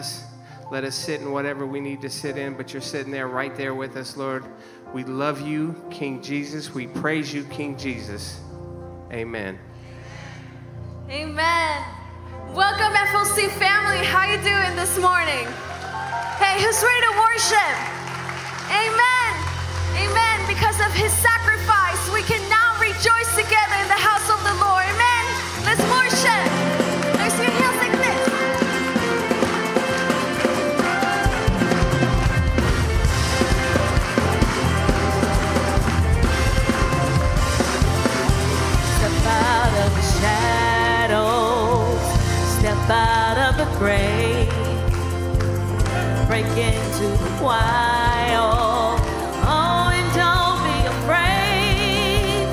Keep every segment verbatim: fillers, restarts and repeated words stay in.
us. Let us sit in whatever we need to sit in, but you're sitting there right there with us, Lord. We love you, King Jesus. We praise you, King Jesus. Amen. Amen. Welcome, F L C family. How you doing this morning? Hey, who's ready to worship? Amen. Amen. Because of his sacrifice, we can now rejoice together in the house of the Lord. Amen. Let's worship. Raise your hands like this. Step out of the shadows, step out of the grave, break into the wild. Oh, and don't be afraid.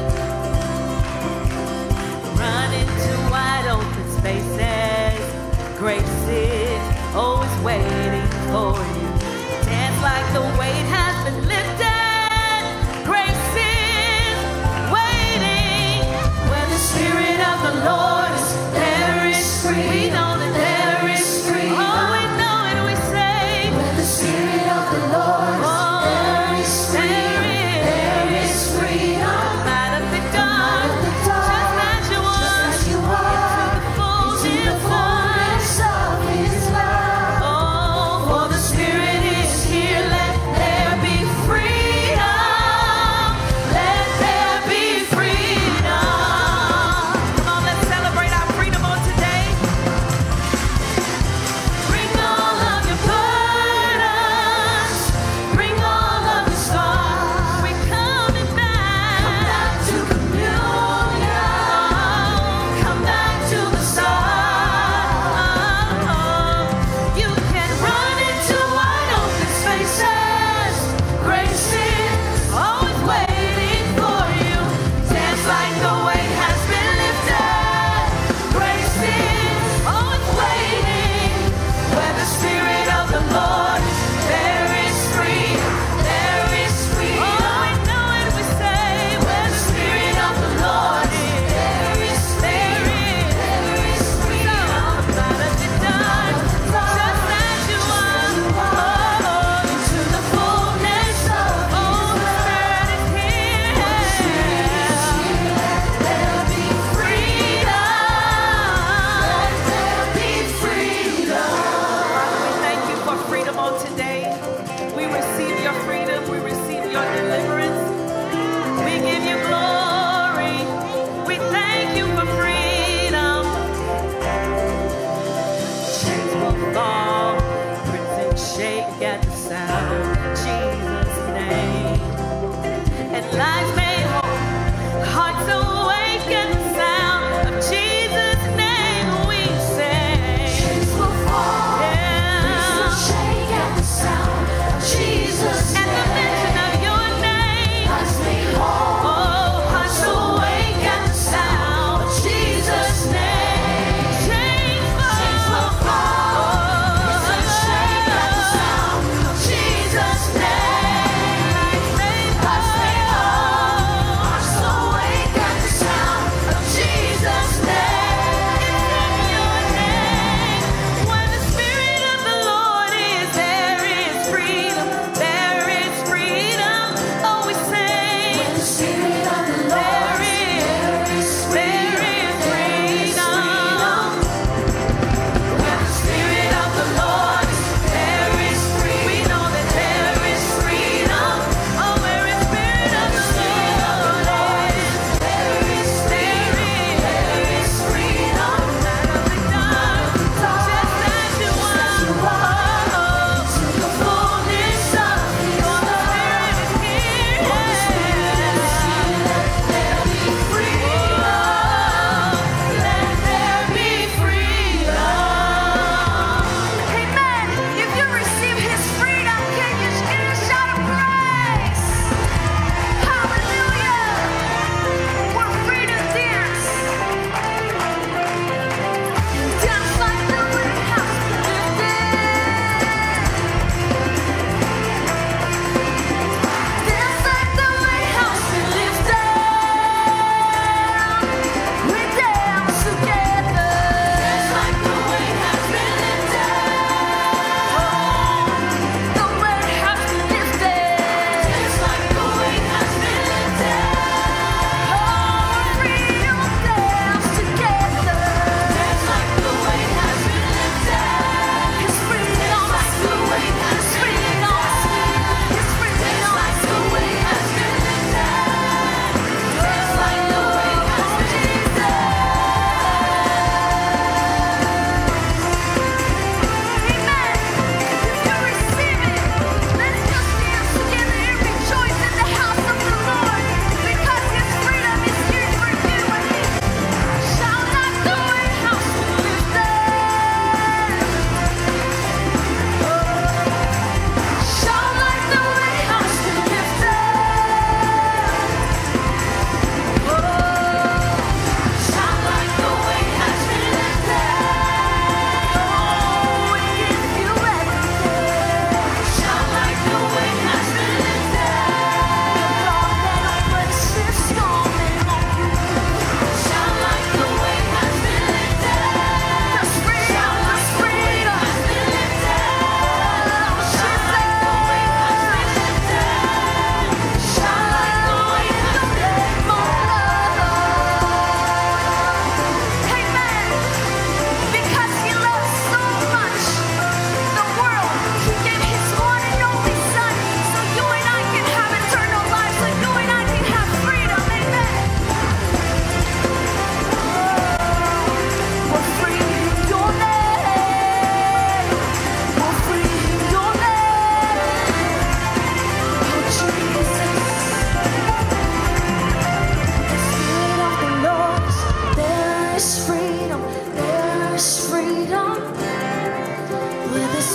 Run into wide open spaces. Grace is always waiting for you. Dance like the weight has been lifted. Grace is waiting. Where the Spirit of the Lord is, there is freedom. We know that there is freedom. Oh, we know it, we say. Where the Spirit of the Lord is, there is freedom. There is freedom. Light up the dark, just as you are, into the fullness of His love. Oh, for the Spirit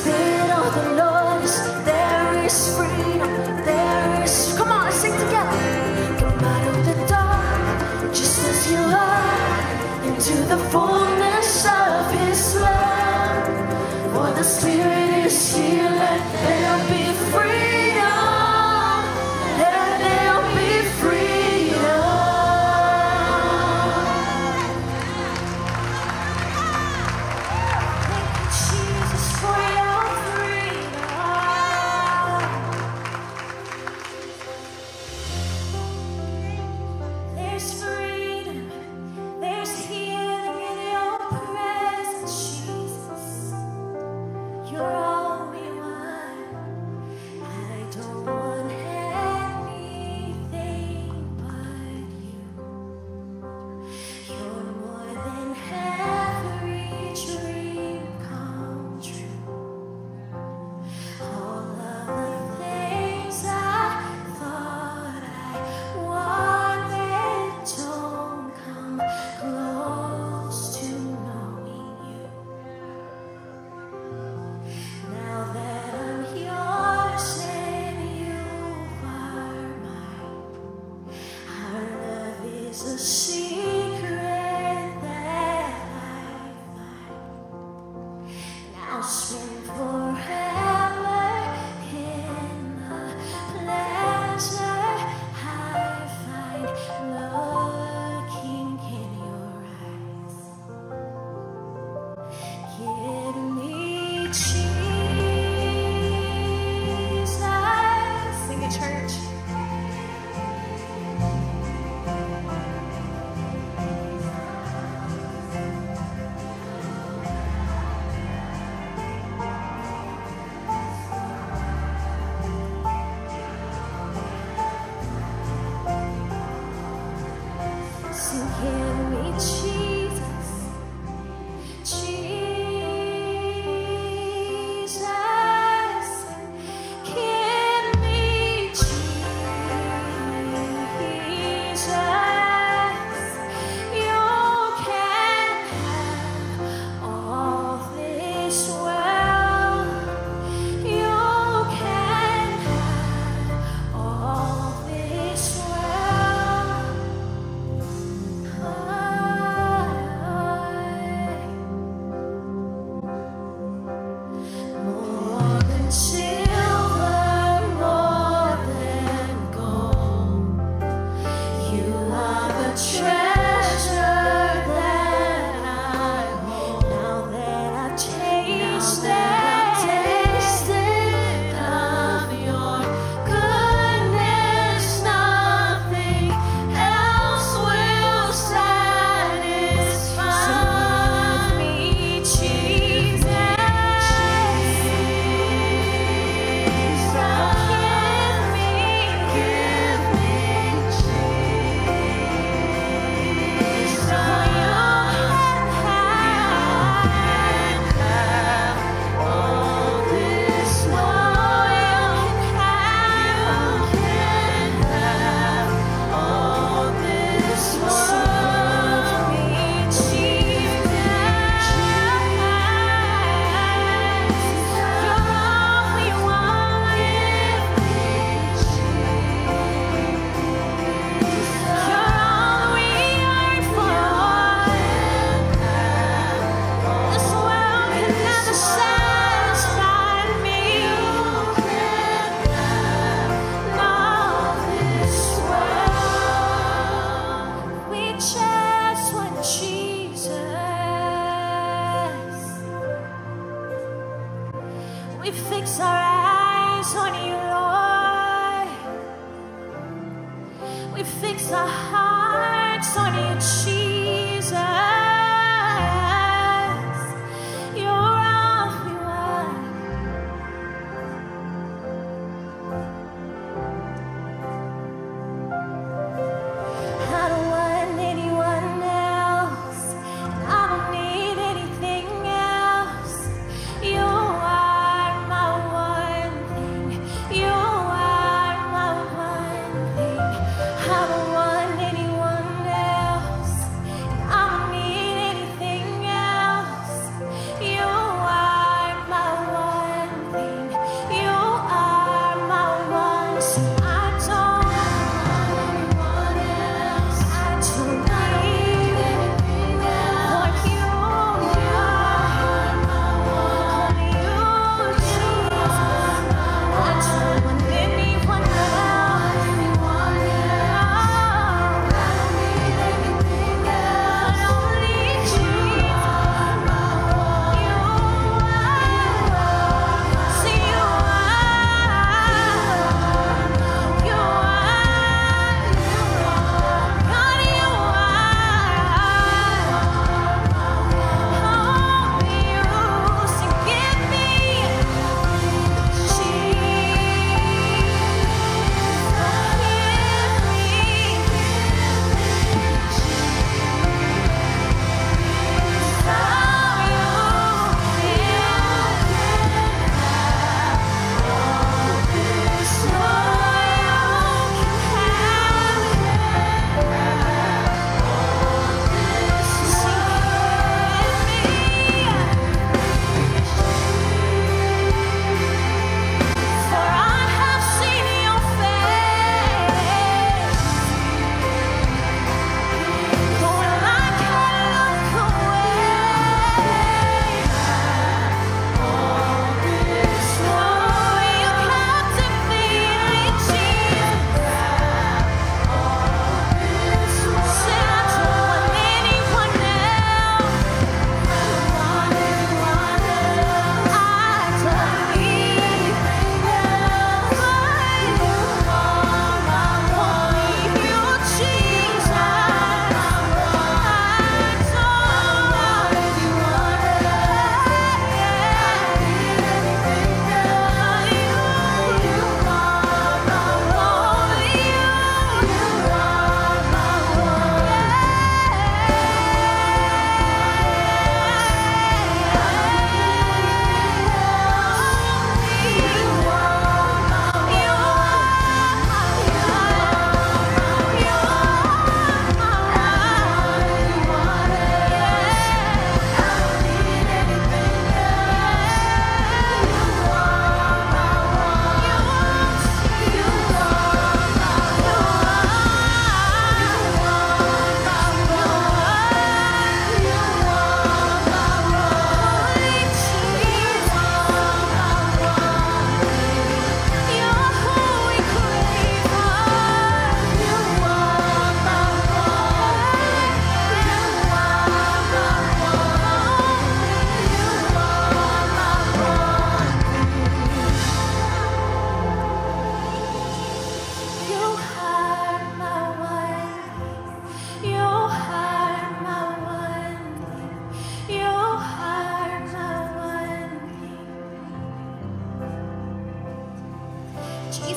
Spirit of the Lord is, there is freedom, there is, come on, let's sing together. Come out of the dark, just as you are, into the fullness of His love. For the Spirit is here, let there be freedom, let there be freedom. Thank you, Jesus, for your freedom. There's freedom, there's healing in your presence, Jesus. You're all we want. I don't want anything but you. You're more than every dream come true. All of the things I thought I wanted don't come close to knowing you. Now that I'm yours and you are mine, our love is a secret that I find. And I'll spend forever in the pleasure I find looking in your eyes. Give me Jesus. Sing it, church. Sing, give me Jesus. Jesus. Give me Jesus. You can have all this world. You can have all this world. More than silver, more than gold, you are the treasure that I hold. Now that I've tasted of your goodness, nothing else will satisfy. So give me Jesus. We fix our eyes on you, Lord. We fix our hearts on you, Jesus. You're all we want. I don't want anyone else. I don't need anything else. You are my one thing. You are my one thing. I don't want anyone else.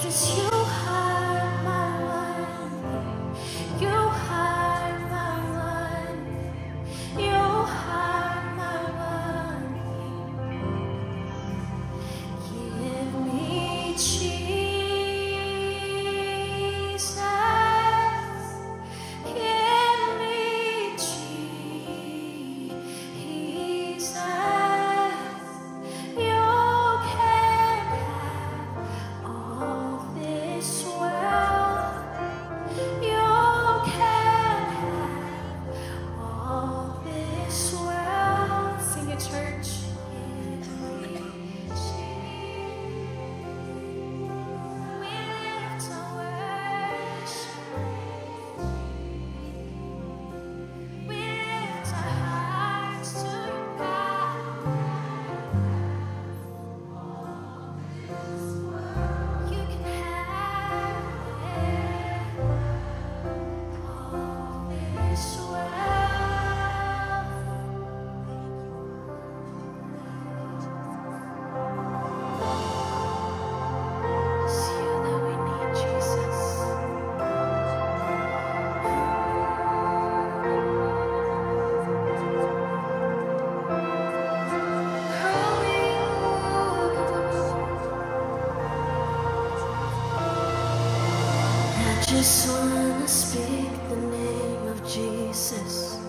just wanna speak the name of Jesus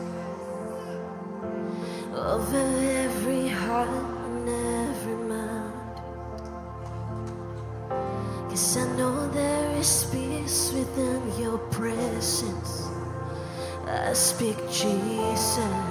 over every heart and every mind. 'Cause I know there is peace within your presence. I speak Jesus.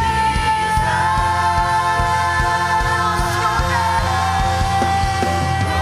Jesus.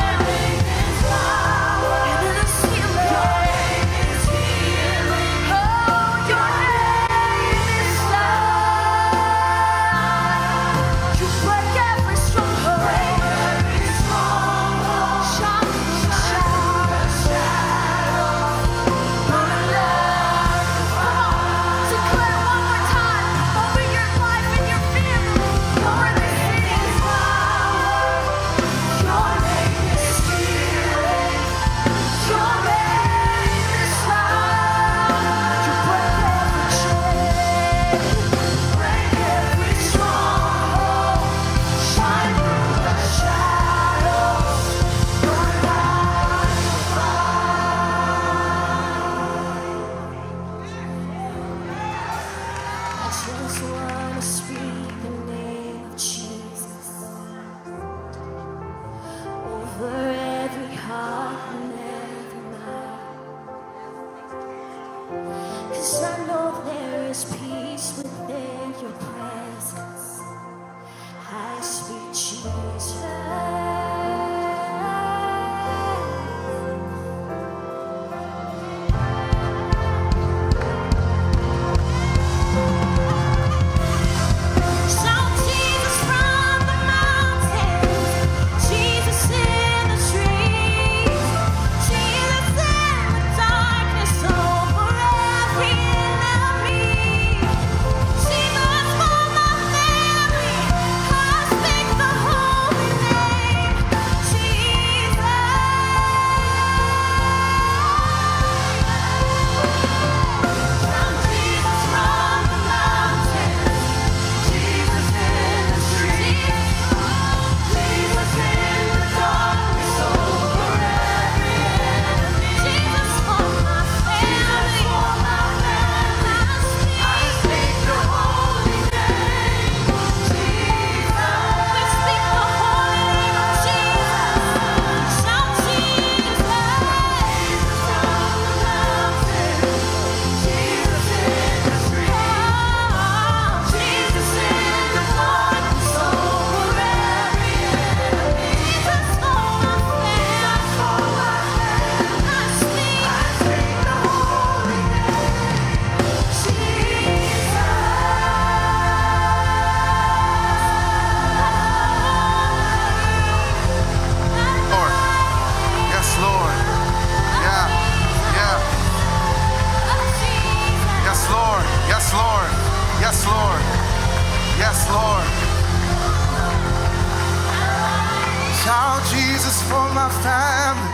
Jesus for my family.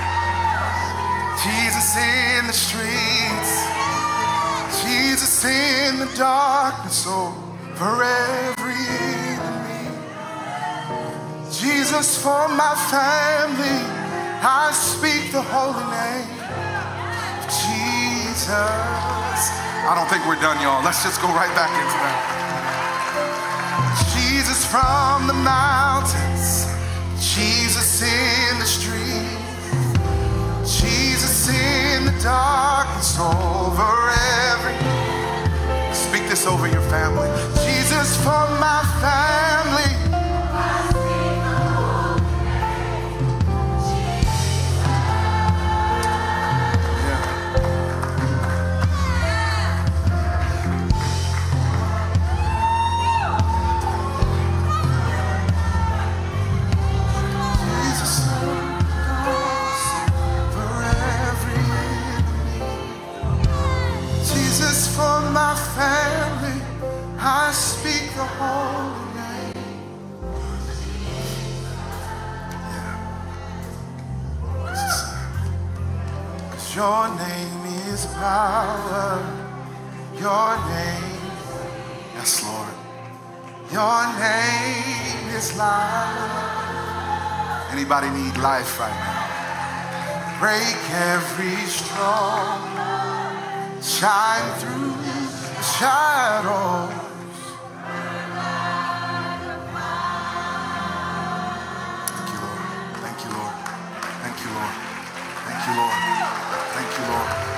Jesus in the streets. Jesus in the darkness over every enemy. Jesus for my family. I speak the holy name of Jesus. I don't think we're done, y'all. Let's just go right back into that. Jesus from the mountains. Jesus in the streets. Jesus in the darkness over every. Speak this over your family. Jesus for my family. For my family, I speak the holy name. Yeah. Cause your name is power. Your name, yes, Lord. Your name is life. Anybody need life right now? Break every strong. Shine through the shadows. Thank you, Lord. Thank you, Lord. Thank you, Lord. Thank you, Lord. Thank you, Lord.